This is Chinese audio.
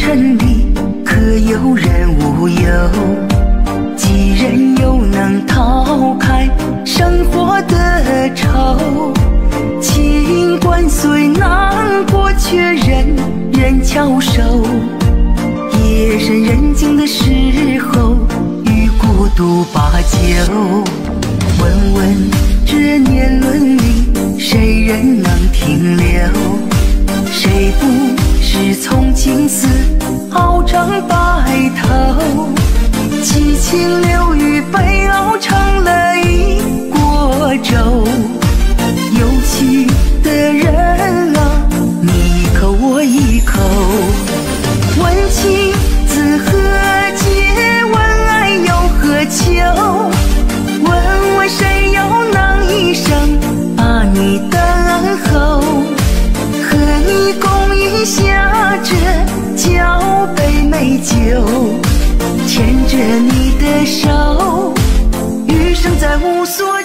尘里可有人无忧？几人又能逃开生活的愁？情关虽难过，却人人翘首。夜深人静的时候，与孤独把酒。问问这年轮里，谁人能停留？谁不是从青丝熬成白头？七情六欲被熬成了一锅粥。有趣的人啊，你一口我一口。问情自何解？问爱又何求？问问谁又能一生把你等候？和你共饮下这交杯美酒，牵着你的手，余生再无所